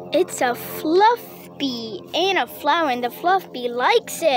It's a fluff bee. Ain't a flower, and the fluff bee likes it.